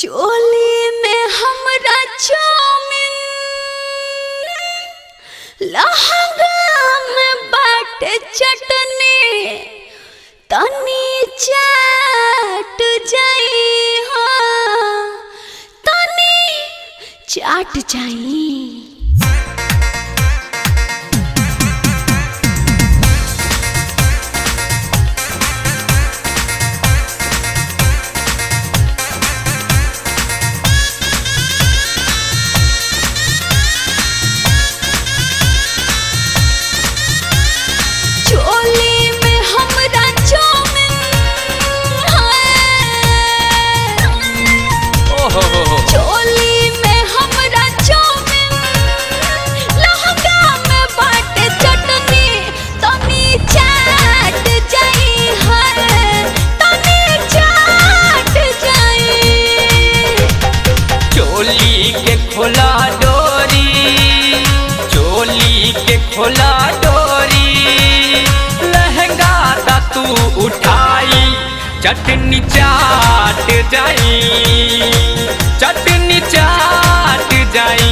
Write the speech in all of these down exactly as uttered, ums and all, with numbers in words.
चोली में हमरा चाउमीन, लहंगा में बाटे चटनी, तनी चाट जाई हो, तनी चाट जाई। चोली में हमरा चाउमीन, लहंगा में बाटे चटनी, तनी चाट जाई है, तनी चाट जाई। चोली के खोला डोरी, चोली के खोला डोरी, लहंगा दा तू उठाई, चटनी चाट जाई, चटनी चाट जाई।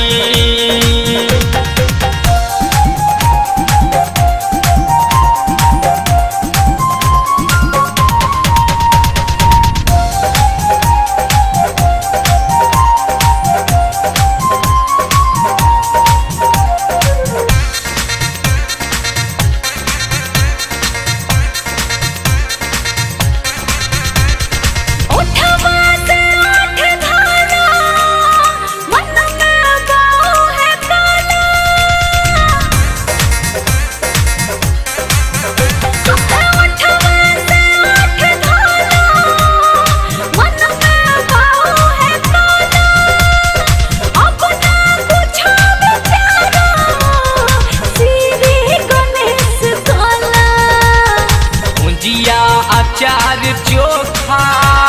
अचार चोखा,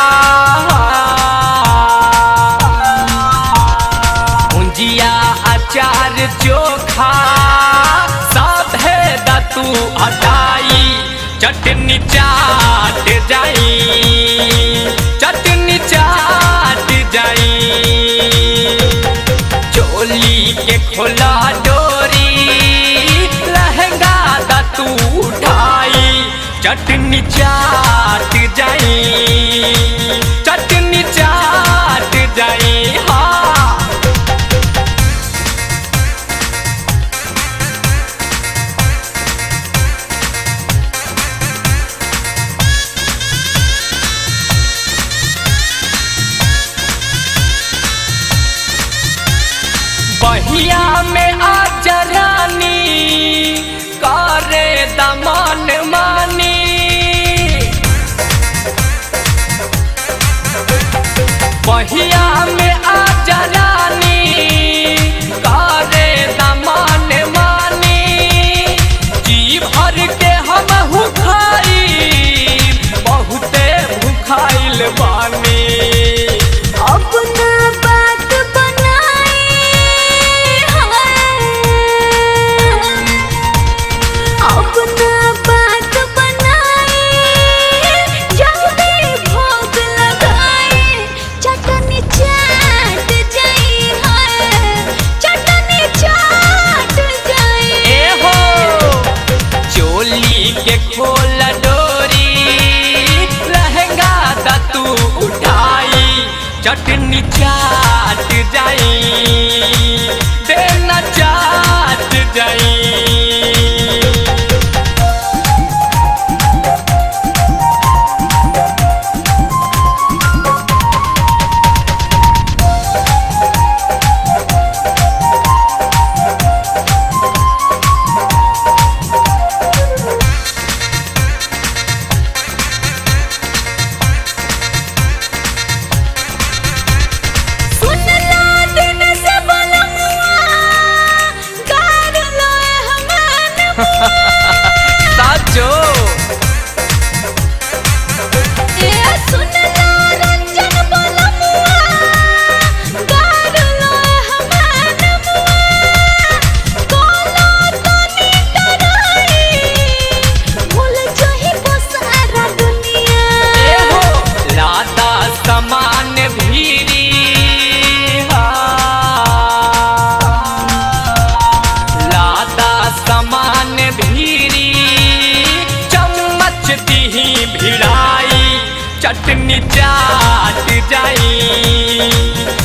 भुंजिया अचार चोखा, साथ है दा तू हटाई, चटनी चाट जाई, चटनी चाट जाई। चोली के खोला डोरी, लहंगा दा तू उठाई, चटनी चाट जाई, चटनी चाट जाई। हाँ बहिया में आजा रानी, करे दमन मानी, बहिया में आजा रानी, करे दमन मानी, जी भर के हम भूखाई, बहुते भूखाइल बानी। अपना बात बनाई है, अपना बात बनाई, जल्दी भोग लगाई, चटनी चाट जाई है, चटनी चाट जाई। ए हो चोली के खोल डोरी, लहंगा दा तू उठाई, चटनी चाट जाई, देना चाट जाई। Ha ha ha! चटनी चाट जाई।